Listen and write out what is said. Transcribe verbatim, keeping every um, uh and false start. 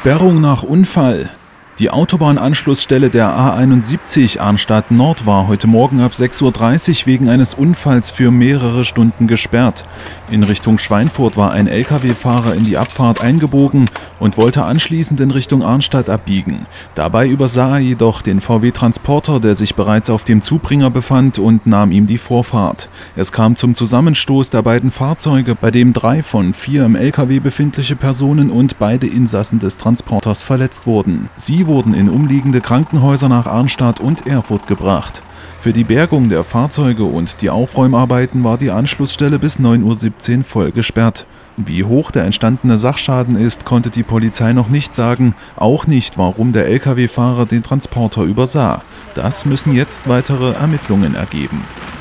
Sperrung nach Unfall. Die Autobahnanschlussstelle der A einundsiebzig Arnstadt Nord war heute Morgen ab sechs Uhr dreißig wegen eines Unfalls für mehrere Stunden gesperrt. In Richtung Schweinfurt war ein L K W-Fahrer in die Abfahrt eingebogen und wollte anschließend in Richtung Arnstadt abbiegen. Dabei übersah er jedoch den V W-Transporter, der sich bereits auf dem Zubringer befand, und nahm ihm die Vorfahrt. Es kam zum Zusammenstoß der beiden Fahrzeuge, bei dem drei von vier im L K W befindliche Personen und beide Insassen des Transporters verletzt wurden. Sie wurden in umliegende Krankenhäuser nach Arnstadt und Erfurt gebracht. Für die Bergung der Fahrzeuge und die Aufräumarbeiten war die Anschlussstelle bis neun Uhr siebzehn voll gesperrt. Wie hoch der entstandene Sachschaden ist, konnte die Polizei noch nicht sagen, auch nicht, warum der L K W-Fahrer den Transporter übersah. Das müssen jetzt weitere Ermittlungen ergeben.